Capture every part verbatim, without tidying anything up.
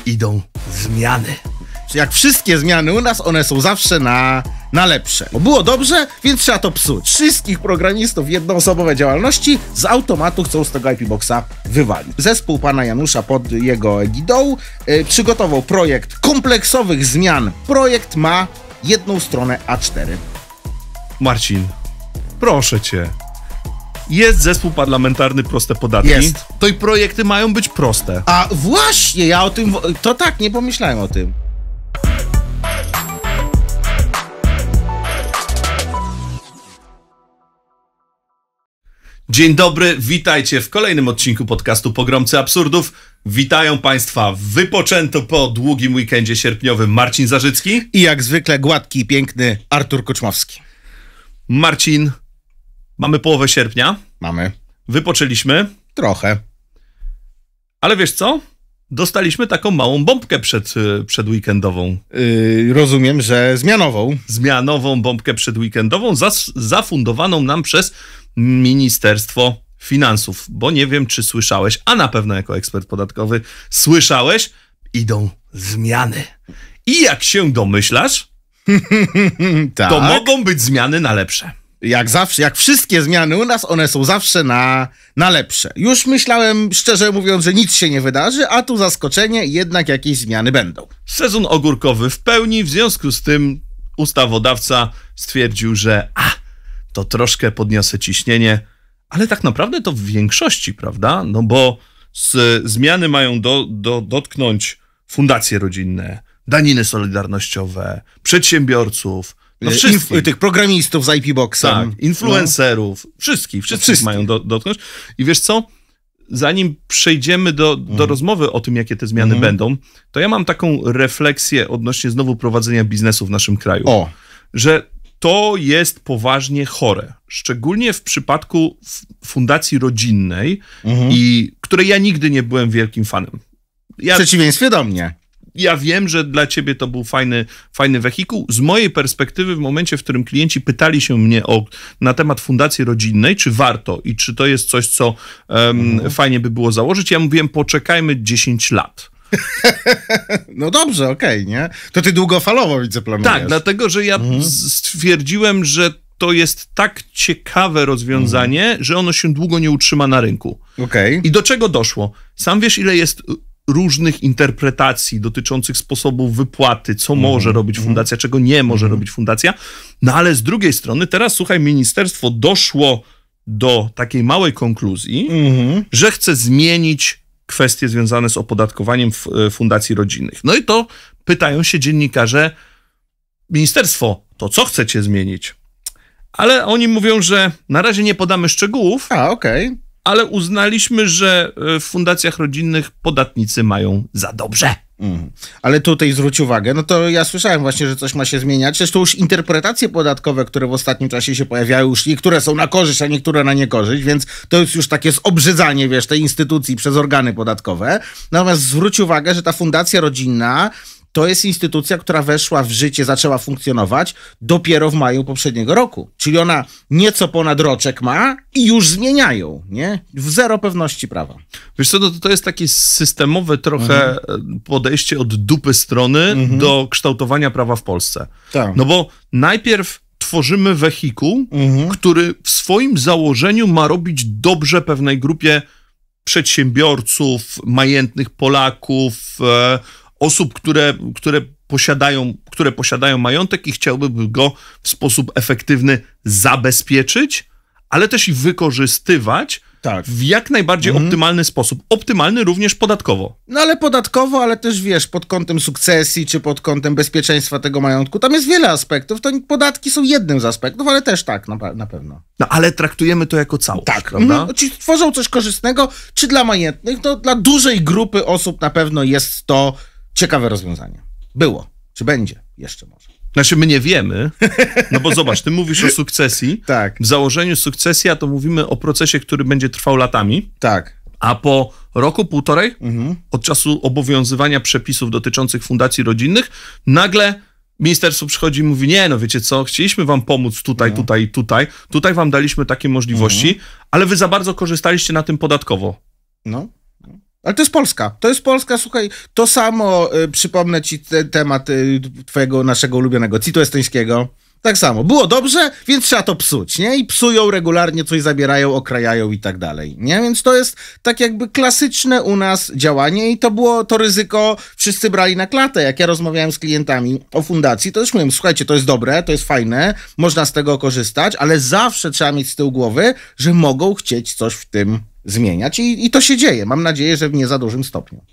idą zmiany. Jak wszystkie zmiany u nas, one są zawsze na, na lepsze. Bo było dobrze, więc trzeba to psuć. Wszystkich programistów jednoosobowe działalności z automatu chcą z tego I P Boxa wywalić. Zespół pana Janusza pod jego egidą yy, przygotował projekt kompleksowych zmian. Projekt ma jedną stronę A cztery. Marcin, proszę cię. Jest zespół parlamentarny Proste Podatki. Jest. To i projekty mają być proste. A właśnie, ja o tym... To tak, nie pomyślałem o tym. Dzień dobry, witajcie w kolejnym odcinku podcastu Pogromcy Absurdów. Witają Państwa wypoczęto po długim weekendzie sierpniowym Marcin Zarzycki. I jak zwykle gładki i piękny Artur Koczmowski. Marcin, mamy połowę sierpnia. Mamy. Wypoczęliśmy. Trochę. Ale wiesz co? Dostaliśmy taką małą bombkę przed, przed weekendową. Yy, rozumiem, że zmianową. Zmianową bombkę przedweekendową, zas, zafundowaną nam przez Ministerstwo Finansów. Bo nie wiem, czy słyszałeś, a na pewno jako ekspert podatkowy słyszałeś, idą zmiany. I jak się domyślasz, tak. to mogą być zmiany na lepsze. Jak zawsze, jak wszystkie zmiany u nas, one są zawsze na, na lepsze. Już myślałem, szczerze mówiąc, że nic się nie wydarzy, a tu zaskoczenie, jednak jakieś zmiany będą. Sezon ogórkowy w pełni, w związku z tym ustawodawca stwierdził, że a, to troszkę podniosę ciśnienie, ale tak naprawdę to w większości, prawda? No bo z, zmiany mają do, do, dotknąć fundacje rodzinne, daniny solidarnościowe, przedsiębiorców, no wszystkich. Inf- tych programistów z I P Boxa. Tak, influencerów, no. wszystkich, wszystkich, wszystkich mają do, dotknąć. I wiesz co? Zanim przejdziemy do, do mm. rozmowy o tym, jakie te zmiany mm. będą, to ja mam taką refleksję odnośnie znowu prowadzenia biznesu w naszym kraju. O. Że to jest poważnie chore. Szczególnie w przypadku fundacji rodzinnej, mm. i której ja nigdy nie byłem wielkim fanem. Ja, w przeciwieństwie do mnie. Ja wiem, że dla ciebie to był fajny, fajny wehikuł. Z mojej perspektywy, w momencie, w którym klienci pytali się mnie o, na temat fundacji rodzinnej, czy warto i czy to jest coś, co um, mhm. fajnie by było założyć, ja mówiłem, poczekajmy dziesięć lat. No dobrze, okej, okay, nie? To ty długofalowo widzę planujesz. Tak, dlatego, że ja mhm. stwierdziłem, że to jest tak ciekawe rozwiązanie, mhm. że ono się długo nie utrzyma na rynku. Okay. I do czego doszło? Sam wiesz, ile jest różnych interpretacji dotyczących sposobów wypłaty, co mm, może robić fundacja, mm, czego nie może mm. robić fundacja. No ale z drugiej strony teraz, słuchaj, ministerstwo doszło do takiej małej konkluzji, mm. że chce zmienić kwestie związane z opodatkowaniem fundacji rodzinnych. No i to pytają się dziennikarze, ministerstwo, to co chcecie zmienić? Ale oni mówią, że na razie nie podamy szczegółów. A, okej. Okay. Ale uznaliśmy, że w fundacjach rodzinnych podatnicy mają za dobrze. Mm. Ale tutaj zwróć uwagę, no to ja słyszałem właśnie, że coś ma się zmieniać. Zresztą już interpretacje podatkowe, które w ostatnim czasie się pojawiają, już niektóre są na korzyść, a niektóre na niekorzyść, więc to jest już takie zobrzydzanie, wiesz, tej instytucji przez organy podatkowe. Natomiast zwróć uwagę, że ta fundacja rodzinna to jest instytucja, która weszła w życie, zaczęła funkcjonować dopiero w maju poprzedniego roku. Czyli ona nieco ponad roczek ma i już zmieniają, nie? W zero pewności prawa. Wiesz co, to, to jest takie systemowe trochę mhm. podejście od dupy strony mhm. do kształtowania prawa w Polsce. Tak. No bo najpierw tworzymy wehikuł, mhm. który w swoim założeniu ma robić dobrze pewnej grupie przedsiębiorców, majętnych Polaków, e, osób, które, które, posiadają, które posiadają majątek i chciałby go w sposób efektywny zabezpieczyć, ale też i wykorzystywać tak. w jak najbardziej mhm. optymalny sposób. Optymalny również podatkowo. No ale podatkowo, ale też wiesz, pod kątem sukcesji, czy pod kątem bezpieczeństwa tego majątku. Tam jest wiele aspektów. To podatki są jednym z aspektów, ale też tak, na, na pewno. No ale traktujemy to jako całość, tak. prawda? Mhm. Czyli tworzą coś korzystnego, czy dla majętnych, no dla dużej grupy osób na pewno jest to ciekawe rozwiązanie. Było. Czy będzie? Jeszcze może. Znaczy my nie wiemy, no bo zobacz, ty mówisz o sukcesji. Tak. W założeniu sukcesja to mówimy o procesie, który będzie trwał latami. Tak. A po roku, półtorej, mhm. od czasu obowiązywania przepisów dotyczących fundacji rodzinnych, nagle ministerstwo przychodzi i mówi, nie, no wiecie co, chcieliśmy wam pomóc tutaj, no. tutaj, tutaj, tutaj wam daliśmy takie możliwości, mhm. ale wy za bardzo korzystaliście na tym podatkowo. No. Ale to jest Polska. To jest Polska, słuchaj, to samo, y, przypomnę ci te, temat y, twojego, naszego ulubionego citu estońskiego. Tak samo. Było dobrze, więc trzeba to psuć, nie? I psują regularnie, coś zabierają, okrajają i tak dalej, nie? Więc to jest tak jakby klasyczne u nas działanie i to było to ryzyko, wszyscy brali na klatę. Jak ja rozmawiałem z klientami o fundacji, to też mówiłem, słuchajcie, to jest dobre, to jest fajne, można z tego korzystać, ale zawsze trzeba mieć z tyłu głowy, że mogą chcieć coś w tym zmieniać i, i to się dzieje. Mam nadzieję, że w nie za dużym stopniu.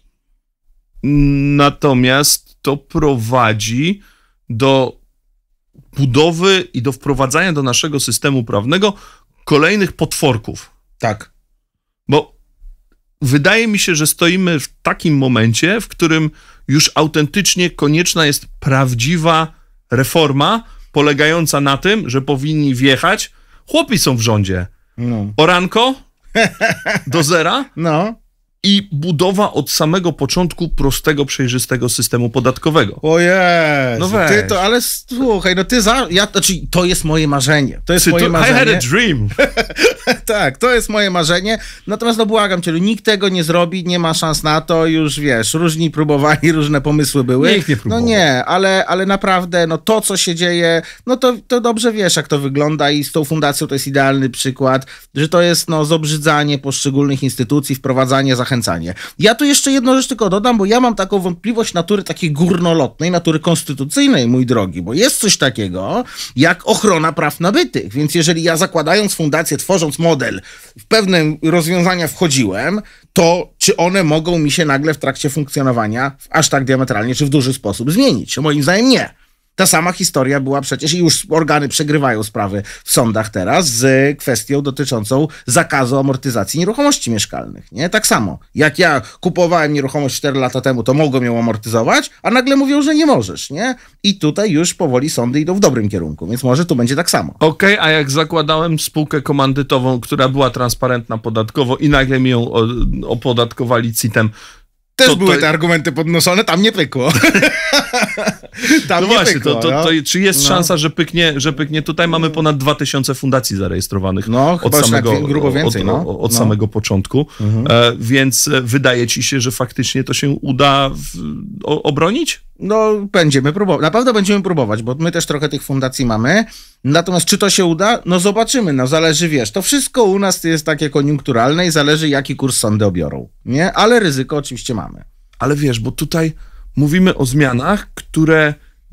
Natomiast to prowadzi do budowy i do wprowadzania do naszego systemu prawnego kolejnych potworków. Tak. Bo wydaje mi się, że stoimy w takim momencie, w którym już autentycznie konieczna jest prawdziwa reforma polegająca na tym, że powinni wjechać, chłopi są w rządzie, no. Oranko do zera, no. I budowa od samego początku prostego, przejrzystego systemu podatkowego. Ojej, no weź. Ty to, ale słuchaj, no ty za... Ja, znaczy, to jest moje marzenie. To jest ty, moje to, marzenie. I had a dream. Tak, to jest moje marzenie. Natomiast no błagam cię, nikt tego nie zrobi, nie ma szans na to, już wiesz, różni próbowali, różne pomysły były. Nikt nie próbował. No nie, ale, ale naprawdę, no to, co się dzieje, no to, to dobrze wiesz, jak to wygląda i z tą fundacją to jest idealny przykład, że to jest no zobrzydzanie poszczególnych instytucji, wprowadzanie, zachęcanie. Ja tu jeszcze jedną rzecz tylko dodam, bo ja mam taką wątpliwość natury takiej górnolotnej, natury konstytucyjnej, mój drogi, bo jest coś takiego jak ochrona praw nabytych, więc jeżeli ja zakładając fundację, tworząc model, w pewne rozwiązania wchodziłem, to czy one mogą mi się nagle w trakcie funkcjonowania aż tak diametralnie, czy w duży sposób zmienić? Moim zdaniem nie. Ta sama historia była przecież i już organy przegrywają sprawy w sądach teraz z kwestią dotyczącą zakazu amortyzacji nieruchomości mieszkalnych. Nie? Tak samo. Jak ja kupowałem nieruchomość cztery lata temu, to mogłem ją amortyzować, a nagle mówią, że nie możesz. Nie? I tutaj już powoli sądy idą w dobrym kierunku, więc może tu będzie tak samo. Okej, okay, a jak zakładałem spółkę komandytową, która była transparentna podatkowo i nagle mi ją opodatkowali citem, też to, były to... te argumenty podnoszone, tam nie pykło. Tam no nie właśnie, pykło, to, to, no. to, czy jest no. szansa, że pyknie, że pyknie? Tutaj mamy ponad dwa tysiące fundacji zarejestrowanych no, od, chyba samego, tak grubo więcej, od, no. od no. samego początku, mhm. e, więc wydaje ci się, że faktycznie to się uda w, o, obronić? No, będziemy próbować. Na pewno będziemy próbować, bo my też trochę tych fundacji mamy. Natomiast czy to się uda? No zobaczymy, no zależy, wiesz, to wszystko u nas jest takie koniunkturalne i zależy, jaki kurs sądy obiorą, nie? Ale ryzyko oczywiście mamy. Ale wiesz, bo tutaj mówimy o zmianach, które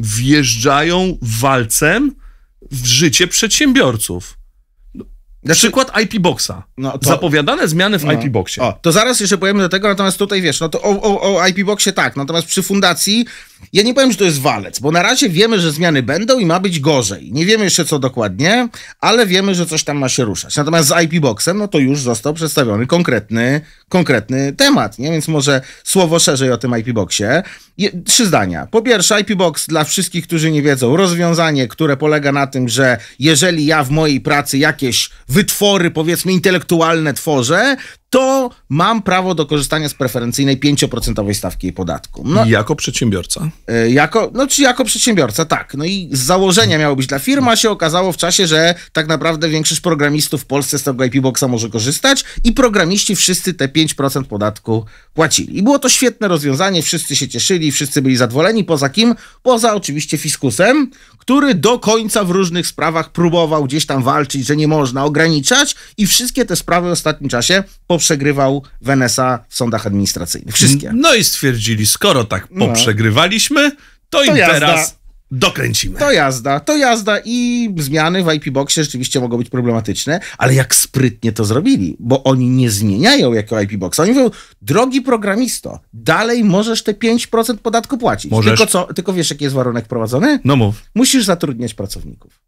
wjeżdżają walcem w życie przedsiębiorców. Znaczy, przykład I P Boxa. No to, zapowiadane zmiany w no, I P Boxie. O, to zaraz jeszcze powiemy do tego, natomiast tutaj wiesz, no to o, o, o I P Boxie tak, natomiast przy fundacji ja nie powiem, że to jest walec, bo na razie wiemy, że zmiany będą i ma być gorzej. Nie wiemy jeszcze co dokładnie, ale wiemy, że coś tam ma się ruszać. Natomiast z I P Boxem, no to już został przedstawiony konkretny, konkretny temat, nie? Więc może słowo szerzej o tym I P Boxie. Je, trzy zdania. Po pierwsze, I P Box dla wszystkich, którzy nie wiedzą, rozwiązanie, które polega na tym, że jeżeli ja w mojej pracy jakieś wytwory, powiedzmy, intelektualne tworzę, to mam prawo do korzystania z preferencyjnej pięcioprocentowej stawki podatku. No, jako przedsiębiorca? Yy, jako, no czy jako przedsiębiorca, tak. No i z założenia miało być dla firmy, a się okazało w czasie, że tak naprawdę większość programistów w Polsce z tego I P Boxa może korzystać i programiści wszyscy te pięć procent podatku płacili. I było to świetne rozwiązanie, wszyscy się cieszyli, wszyscy byli zadowoleni, poza kim? Poza oczywiście fiskusem, który do końca w różnych sprawach próbował gdzieś tam walczyć, że nie można ograniczać i wszystkie te sprawy w ostatnim czasie poprzegrywał w N S A w sądach administracyjnych. Wszystkie. No i stwierdzili, skoro tak poprzegrywaliśmy, to, to im jazda. Teraz dokręcimy. To jazda, to jazda i zmiany w I P Boxie rzeczywiście mogą być problematyczne, ale jak sprytnie to zrobili, bo oni nie zmieniają jako I P Boxa. Oni mówią, drogi programisto, dalej możesz te pięć procent podatku płacić. Możesz. Tylko co, tylko wiesz, jaki jest warunek wprowadzony? No mów. Musisz zatrudniać pracowników.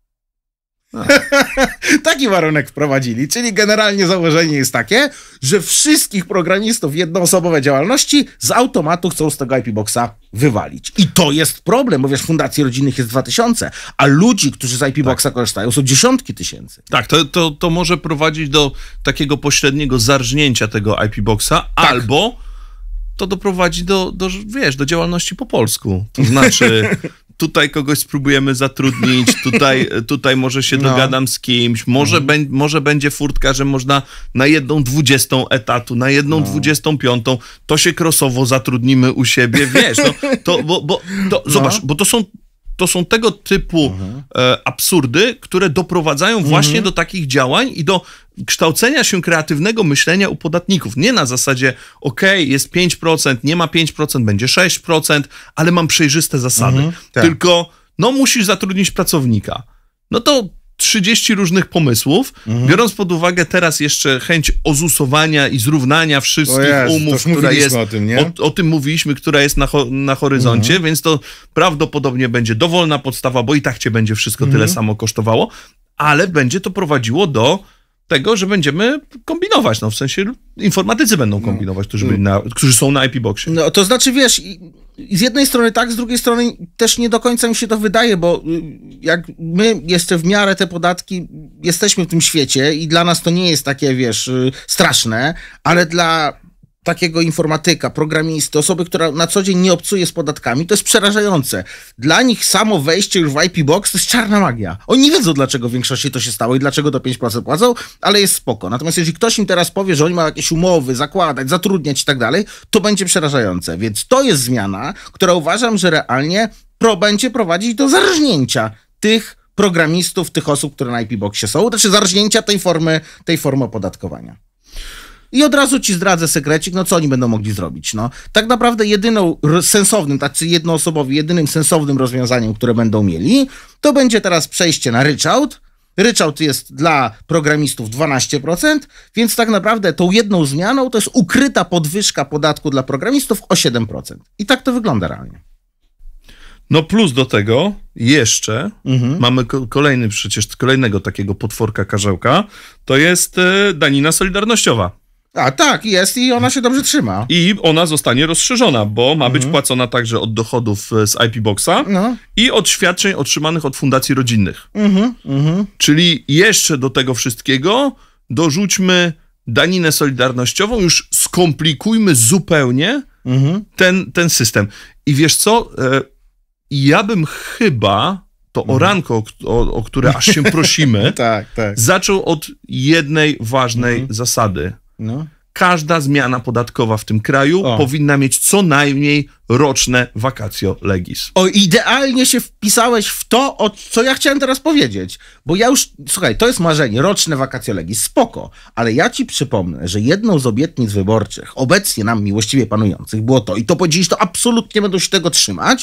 Taki warunek wprowadzili, czyli generalnie założenie jest takie, że wszystkich programistów jednoosobowe działalności z automatu chcą z tego I P Boxa wywalić. I to jest problem, bo wiesz, fundacji rodzinnych jest dwa tysiące, a ludzi, którzy z I P Boxa tak. korzystają, są dziesiątki tysięcy. Tak, to, to, to może prowadzić do takiego pośredniego zarżnięcia tego I P Boxa, tak. albo to doprowadzi do, do, wiesz, do działalności po polsku. To znaczy tutaj kogoś spróbujemy zatrudnić, tutaj, tutaj może się no. dogadam z kimś, może, mhm. be, może będzie furtka, że można na jedną dwudziestą etatu, na jedną no. dwudziestą piątą, to się krosowo zatrudnimy u siebie, wiesz, no, to, bo, bo to, no. zobacz, bo to są To są tego typu mhm. e, absurdy, które doprowadzają mhm. właśnie do takich działań i do kształcenia się kreatywnego myślenia u podatników. Nie na zasadzie, okej, okay, jest pięć procent, nie ma pięć procent, będzie sześć procent, ale mam przejrzyste zasady. Mhm, tak. Tylko, no musisz zatrudnić pracownika. No to trzydzieści różnych pomysłów, mhm. biorąc pod uwagę teraz jeszcze chęć ozusowania i zrównania wszystkich Jezu, umów, która jest, o tym, nie? O, o tym mówiliśmy, która jest na, ho, na horyzoncie, mhm. więc to prawdopodobnie będzie dowolna podstawa, bo i tak cię będzie wszystko mhm. tyle samo kosztowało, ale będzie to prowadziło do tego, że będziemy kombinować, no w sensie informatycy będą kombinować, którzy, byli na, którzy są na I P Boxie. No to znaczy, wiesz, z jednej strony tak, z drugiej strony też nie do końca mi się to wydaje, bo jak my jeszcze w miarę te podatki jesteśmy w tym świecie i dla nas to nie jest takie, wiesz, straszne, ale dla takiego informatyka, programisty, osoby, która na co dzień nie obcuje z podatkami, to jest przerażające. Dla nich samo wejście już w I P Box to jest czarna magia. Oni nie wiedzą, dlaczego w większości to się stało i dlaczego to pięć procent płacą, ale jest spoko. Natomiast jeżeli ktoś im teraz powie, że oni mają jakieś umowy, zakładać, zatrudniać i tak dalej, to będzie przerażające. Więc to jest zmiana, która uważam, że realnie pro będzie prowadzić do zarżnięcia tych programistów, tych osób, które na I P Boxie są, znaczy zarżnięcia tej formy, tej formy opodatkowania. I od razu ci zdradzę sekrecik, no co oni będą mogli zrobić, no. Tak naprawdę jedyną sensownym, tacy jednoosobowi, jedynym sensownym rozwiązaniem, które będą mieli, to będzie teraz przejście na ryczałt. Ryczałt jest dla programistów dwanaście procent, więc tak naprawdę tą jedną zmianą to jest ukryta podwyżka podatku dla programistów o siedem procent. I tak to wygląda realnie. No plus do tego jeszcze mhm. mamy kolejny przecież, kolejnego takiego potworka karzełka, to jest y, danina solidarnościowa. A tak, jest i ona się dobrze trzyma. I ona zostanie rozszerzona, bo ma być mhm. płacona także od dochodów z I P Boxa no. i od świadczeń otrzymanych od fundacji rodzinnych. Mhm. Mhm. Czyli jeszcze do tego wszystkiego dorzućmy daninę solidarnościową, już skomplikujmy zupełnie mhm. ten, ten system. I wiesz co, ja bym chyba to mhm. oranko, o, o które aż się prosimy, tak, tak. zaczął od jednej ważnej mhm. zasady. No. Każda zmiana podatkowa w tym kraju o. powinna mieć co najmniej roczne vacatio legis. O, idealnie się wpisałeś w to, o co ja chciałem teraz powiedzieć. Bo ja już, słuchaj, to jest marzenie, roczne vacatio legis, spoko. Ale ja ci przypomnę, że jedną z obietnic wyborczych, obecnie nam miłościwie panujących, było to, i to powiedzieć, to absolutnie będą się tego trzymać,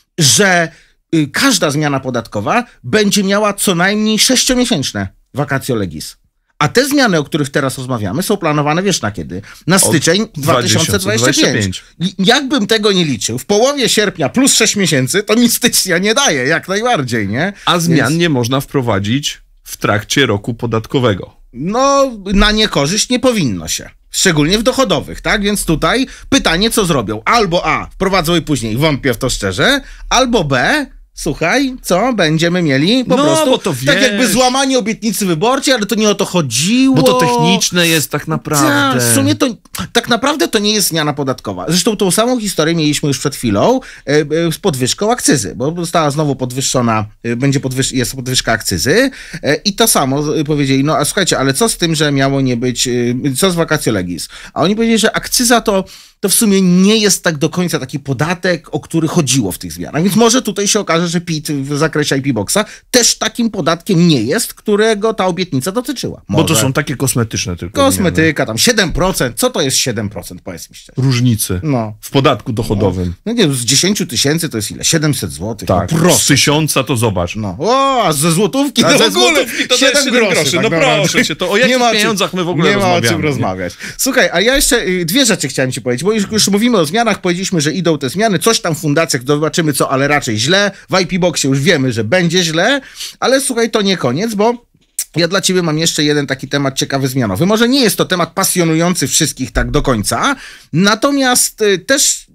że y, każda zmiana podatkowa będzie miała co najmniej sześciomiesięczne vacatio legis. A te zmiany, o których teraz rozmawiamy, są planowane, wiesz na kiedy? Na styczeń dwa tysiące dwudziesty piąty. Jakbym tego nie liczył, w połowie sierpnia plus sześć miesięcy, to mi stycznia nie daje, jak najbardziej, nie? A zmian Więc... nie można wprowadzić w trakcie roku podatkowego. No, na niekorzyść nie powinno się. Szczególnie w dochodowych, tak? Więc tutaj pytanie, co zrobią? Albo A, wprowadzą i później, wątpię w to szczerze, albo B, słuchaj, co? Będziemy mieli po no, prostu bo to wiesz, tak jakby złamanie obietnicy wyborczej, ale to nie o to chodziło. Bo to techniczne jest tak naprawdę. Ta, w sumie to tak naprawdę to nie jest zmiana podatkowa. Zresztą tą samą historię mieliśmy już przed chwilą e, e, z podwyżką akcyzy, bo została znowu podwyższona, e, będzie podwyż jest podwyżka akcyzy e, i to samo e, powiedzieli, no a słuchajcie, ale co z tym, że miało nie być, e, co z vacatio legis? A oni powiedzieli, że akcyza to to w sumie nie jest tak do końca taki podatek, o który chodziło w tych zmianach. Więc może tutaj się okaże, że P I T w zakresie I P Boxa też takim podatkiem nie jest, którego ta obietnica dotyczyła. Może. Bo to są takie kosmetyczne tylko. Kosmetyka, tam siedem procent. Co to jest siedem procent? Powiedz mi szczerze. Różnicy no. w podatku dochodowym. No, no nie, z dziesięć tysięcy to jest ile? siedemset złotych. Tak, no, z tysiąca to zobacz. No. O, a ze złotówki a to ze w ogóle złotówki to siedem groszy. groszy. No, no proszę cię, to o jakich pieniądzach my w ogóle nie rozmawiamy? Nie ma o czym rozmawiać. Słuchaj, a ja jeszcze dwie rzeczy chciałem ci powiedzieć, bo już, już mówimy o zmianach, powiedzieliśmy, że idą te zmiany, coś tam w fundacjach, zobaczymy co, ale raczej źle. W I P Boxie już wiemy, że będzie źle, ale słuchaj, to nie koniec, bo ja dla ciebie mam jeszcze jeden taki temat ciekawy zmianowy. Może nie jest to temat pasjonujący wszystkich tak do końca, natomiast y, też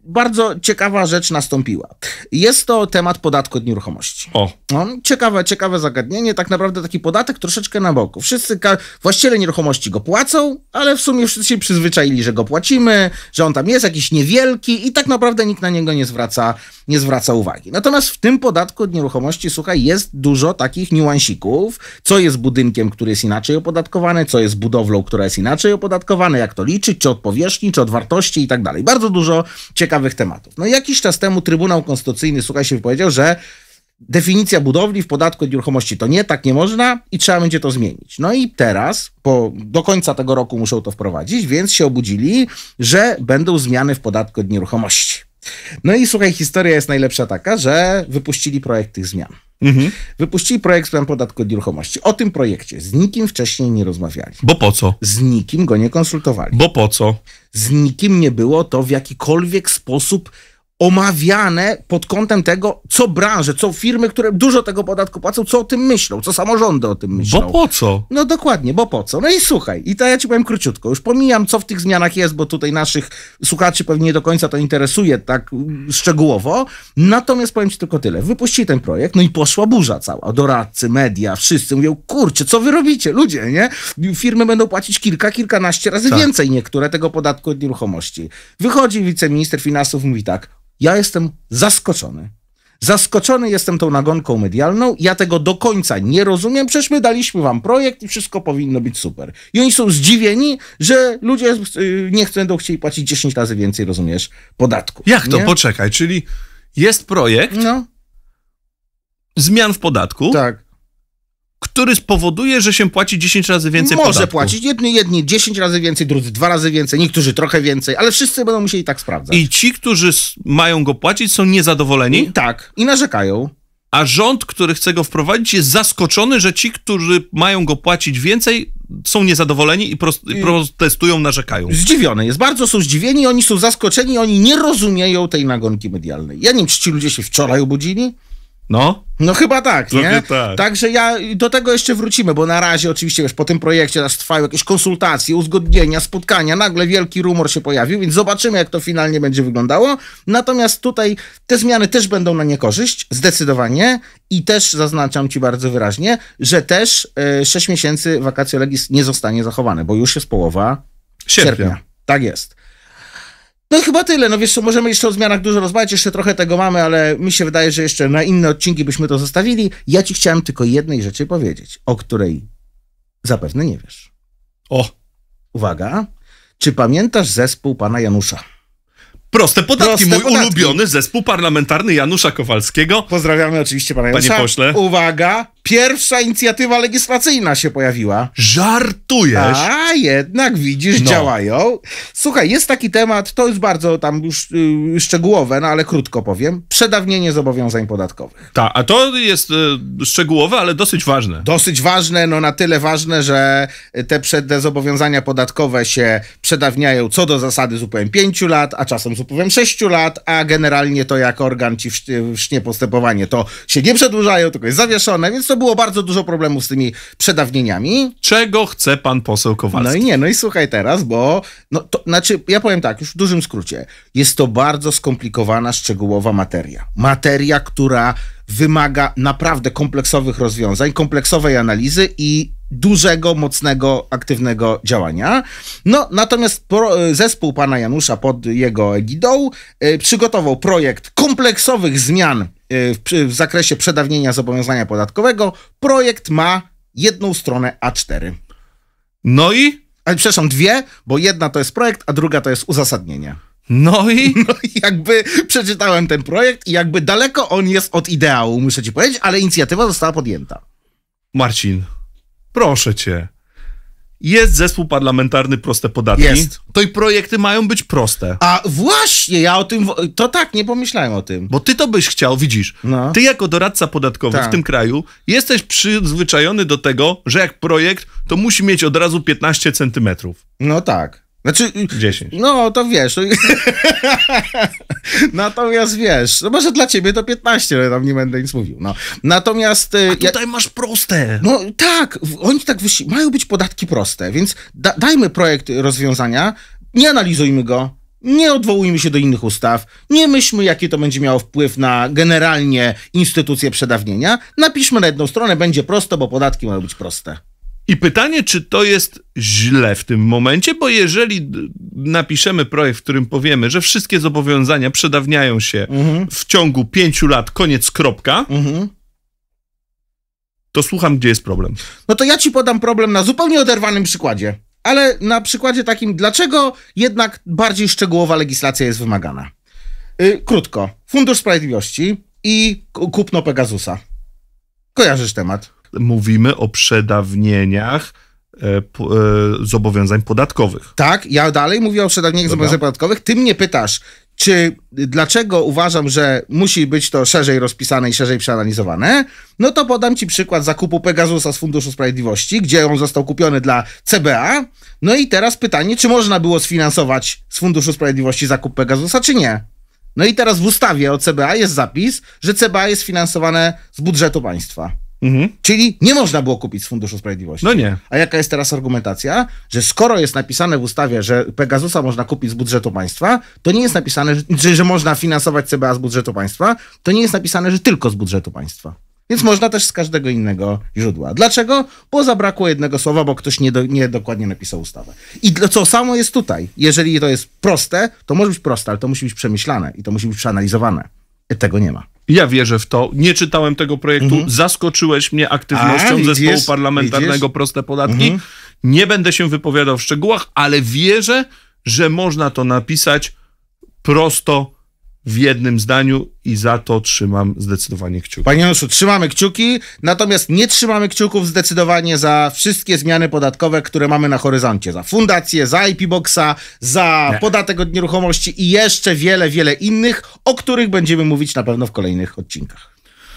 bardzo ciekawa rzecz nastąpiła. Jest to temat podatku od nieruchomości. O. No, ciekawe, ciekawe zagadnienie, tak naprawdę taki podatek troszeczkę na boku. Wszyscy, właściciele nieruchomości go płacą, ale w sumie wszyscy się przyzwyczaili, że go płacimy, że on tam jest jakiś niewielki i tak naprawdę nikt na niego nie zwraca, nie zwraca uwagi. Natomiast w tym podatku od nieruchomości, słuchaj, jest dużo takich niuansików, co jest budynkiem, który jest inaczej opodatkowany, co jest budowlą, która jest inaczej opodatkowana, jak to liczyć, czy od powierzchni, czy od wartości i tak dalej. Bardzo dużo ciekawych tematów. No i jakiś czas temu Trybunał Konstytucyjny, słuchaj, się wypowiedział, że definicja budowli w podatku od nieruchomości to nie, tak nie można i trzeba będzie to zmienić. No i teraz, po, do końca tego roku muszą to wprowadzić, więc się obudzili, że będą zmiany w podatku od nieruchomości. No i słuchaj, historia jest najlepsza taka, że wypuścili projekt tych zmian. Mhm. Wypuścili projekt zmian podatku od nieruchomości. O tym projekcie z nikim wcześniej nie rozmawiali. Bo po co? Z nikim go nie konsultowali. Bo po co? Z nikim nie było to w jakikolwiek sposób omawiane pod kątem tego, co branże, co firmy, które dużo tego podatku płacą, co o tym myślą, co samorządy o tym myślą. Bo po co? No dokładnie, bo po co? No i słuchaj, i to ja ci powiem króciutko, już pomijam, co w tych zmianach jest, bo tutaj naszych słuchaczy pewnie nie do końca to interesuje tak szczegółowo, natomiast powiem ci tylko tyle. Wypuścili ten projekt, no i poszła burza cała. Doradcy, media, wszyscy mówią, kurczę, co wy robicie, ludzie, nie? Firmy będą płacić kilka, kilkanaście razy tak. więcej niektóre tego podatku od nieruchomości. Wychodzi wiceminister finansów, mówi tak, ja jestem zaskoczony. Zaskoczony jestem tą nagonką medialną. Ja tego do końca nie rozumiem. Przecież my daliśmy wam projekt i wszystko powinno być super. I oni są zdziwieni, że ludzie nie będą chcieli płacić dziesięć razy więcej, rozumiesz, podatku. Jak to? Nie? Poczekaj, czyli jest projekt no. zmian w podatku, tak. który spowoduje, że się płaci dziesięć razy więcej Może podatku. Może płacić. Jedni, jedni dziesięć razy więcej, drudzy dwa razy więcej, niektórzy trochę więcej, ale wszyscy będą musieli tak sprawdzać. I ci, którzy mają go płacić, są niezadowoleni? I, tak. I narzekają. A rząd, który chce go wprowadzić, jest zaskoczony, że ci, którzy mają go płacić więcej, są niezadowoleni i, prost- i protestują, narzekają. Zdziwiony jest. Bardzo są zdziwieni, oni są zaskoczeni, oni nie rozumieją tej nagonki medialnej. Ja nie wiem, czy ci ludzie się wczoraj obudzili? No. No chyba tak, nie? Tak. Także ja, do tego jeszcze wrócimy, bo na razie oczywiście, wiesz, po tym projekcie teraz trwają jakieś konsultacje, uzgodnienia, spotkania, nagle wielki rumor się pojawił, więc zobaczymy, jak to finalnie będzie wyglądało. Natomiast tutaj te zmiany też będą na niekorzyść, zdecydowanie, i też zaznaczam ci bardzo wyraźnie, że też y, sześć miesięcy vacatio legis nie zostanie zachowane, bo już jest połowa sierpnia. sierpnia. Tak jest. No i chyba tyle. No wiesz co, możemy jeszcze o zmianach dużo rozmawiać, jeszcze trochę tego mamy, ale mi się wydaje, że jeszcze na inne odcinki byśmy to zostawili. Ja ci chciałem tylko jednej rzeczy powiedzieć, o której zapewne nie wiesz. O! Uwaga. Czy pamiętasz zespół pana Janusza? Proste podatki, Proste mój podatki. ulubiony zespół parlamentarny Janusza Kowalskiego. Pozdrawiamy oczywiście pana Janusza. Panie pośle. Uwaga, pierwsza inicjatywa legislacyjna się pojawiła. Żartujesz? A jednak widzisz, no. działają. Słuchaj, jest taki temat, to jest bardzo tam już yy, szczegółowe, no ale krótko powiem. Przedawnienie zobowiązań podatkowych. Tak, a to jest y, szczegółowe, ale dosyć ważne. Dosyć ważne, no na tyle ważne, że te, przed, te zobowiązania podatkowe się przedawniają co do zasady z upływem pięciu lat, a czasem z upływem sześciu lat, a generalnie to jak organ ci wszcznie postępowanie, to się nie przedłużają, tylko jest zawieszone, więc to było bardzo dużo problemów z tymi przedawnieniami. Czego chce pan poseł Kowalski? No i nie, no i słuchaj teraz, bo, no to, znaczy, ja powiem tak, już w dużym skrócie, jest to bardzo skomplikowana, szczegółowa materia. Materia, która wymaga naprawdę kompleksowych rozwiązań, kompleksowej analizy i dużego, mocnego, aktywnego działania. No, natomiast pro, zespół pana Janusza pod jego egidą y, przygotował projekt kompleksowych zmian y, w, w zakresie przedawnienia zobowiązania podatkowego. Projekt ma jedną stronę A cztery. No i? Ale przepraszam, dwie, bo jedna to jest projekt, a druga to jest uzasadnienie. No i? No i jakby przeczytałem ten projekt i jakby daleko on jest od ideału, muszę ci powiedzieć, ale inicjatywa została podjęta. Marcin, proszę cię. Jest zespół parlamentarny Proste Podatki. Jest. To i projekty mają być proste. A właśnie, ja o tym, to tak, nie pomyślałem o tym. Bo ty to byś chciał, widzisz, no. Ty jako doradca podatkowy tak. w tym kraju jesteś przyzwyczajony do tego, że jak projekt, to musi mieć od razu piętnaście centymetrów. No tak. Znaczy, dziesięć. No, to wiesz. To... Natomiast wiesz, no może dla ciebie to piętnaście, ale tam nie będę nic mówił. No. Natomiast... A tutaj ja... masz proste. No tak, oni tak wyś... mają być podatki proste, więc da dajmy projekt rozwiązania, nie analizujmy go, nie odwołujmy się do innych ustaw, nie myślmy, jaki to będzie miało wpływ na generalnie instytucje przedawnienia. Napiszmy na jedną stronę, będzie prosto, bo podatki mają być proste. I pytanie, czy to jest źle w tym momencie, bo jeżeli napiszemy projekt, w którym powiemy, że wszystkie zobowiązania przedawniają się mhm. w ciągu pięciu lat, koniec, kropka, mhm. to słucham, gdzie jest problem. No to ja ci podam problem na zupełnie oderwanym przykładzie, ale na przykładzie takim, dlaczego jednak bardziej szczegółowa legislacja jest wymagana. Yy, krótko. Fundusz Sprawiedliwości i kupno Pegasusa. Kojarzysz temat? Mówimy o przedawnieniach e, po, e, zobowiązań podatkowych. Tak, ja dalej mówię o przedawnieniach Dobra. zobowiązań podatkowych. Ty mnie pytasz, czy dlaczego uważam, że musi być to szerzej rozpisane i szerzej przeanalizowane, no to podam ci przykład zakupu Pegasusa z Funduszu Sprawiedliwości, gdzie on został kupiony dla C B A. No i teraz pytanie, czy można było sfinansować z Funduszu Sprawiedliwości zakup Pegasusa, czy nie? No i teraz w ustawie o C B A jest zapis, że C B A jest finansowane z budżetu państwa. Mhm. Czyli nie można było kupić z Funduszu Sprawiedliwości. No nie. A jaka jest teraz argumentacja? Że skoro jest napisane w ustawie, że Pegasusa można kupić z budżetu państwa, to nie jest napisane, że, że można finansować C B A z budżetu państwa, to nie jest napisane, że tylko z budżetu państwa. Więc można też z każdego innego źródła. Dlaczego? Bo zabrakło jednego słowa, bo ktoś nie, do, nie dokładnie napisał ustawę. I co samo jest tutaj. Jeżeli to jest proste, to może być proste, ale to musi być przemyślane i to musi być przeanalizowane. Tego nie ma. Ja wierzę w to. Nie czytałem tego projektu. Mhm. Zaskoczyłeś mnie aktywnością A, widzisz, zespołu parlamentarnego widzisz? Proste Podatki. Mhm. Nie będę się wypowiadał w szczegółach, ale wierzę, że można to napisać prosto w jednym zdaniu i za to trzymam zdecydowanie kciuki. Panie Januszu, trzymamy kciuki, natomiast nie trzymamy kciuków zdecydowanie za wszystkie zmiany podatkowe, które mamy na horyzoncie. Za fundację, za I P Boxa, za nie. podatek od nieruchomości i jeszcze wiele, wiele innych, o których będziemy mówić na pewno w kolejnych odcinkach.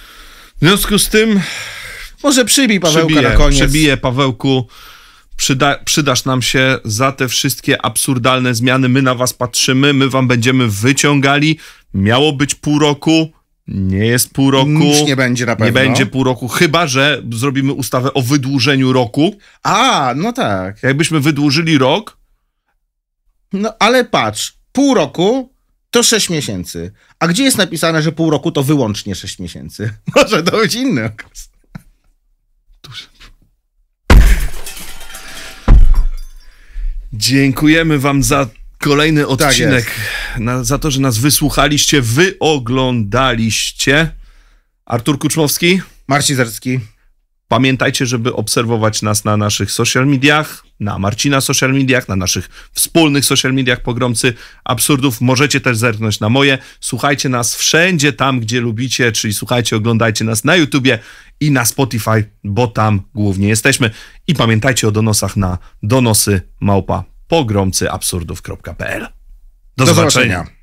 W związku z tym... Może przybij Pawełka przybiję, na koniec. Przybiję, Pawełku. Przyda, przydasz nam się za te wszystkie absurdalne zmiany. My na was patrzymy, my wam będziemy wyciągali. Miało być pół roku, nie jest pół roku. Nic nie będzie na pewno. Nie będzie pół roku, chyba że zrobimy ustawę o wydłużeniu roku. A, no tak. Jakbyśmy wydłużyli rok. No ale patrz, pół roku to sześć miesięcy. A gdzie jest napisane, że pół roku to wyłącznie sześć miesięcy? Może to być inny okres. Dziękujemy wam za kolejny odcinek, tak na, za to, że nas wysłuchaliście, wyoglądaliście. Artur Kuczmowski, Marcin Zerski. Pamiętajcie, żeby obserwować nas na naszych social mediach, na Marcina social mediach, na naszych wspólnych social mediach Pogromcy Absurdów. Możecie też zerknąć na moje. Słuchajcie nas wszędzie tam, gdzie lubicie, czyli słuchajcie, oglądajcie nas na YouTubie i na Spotify, bo tam głównie jesteśmy. I pamiętajcie o donosach na donosy małpa pogromcy absurdów kropka p l. Do, Do zobaczenia. zobaczenia.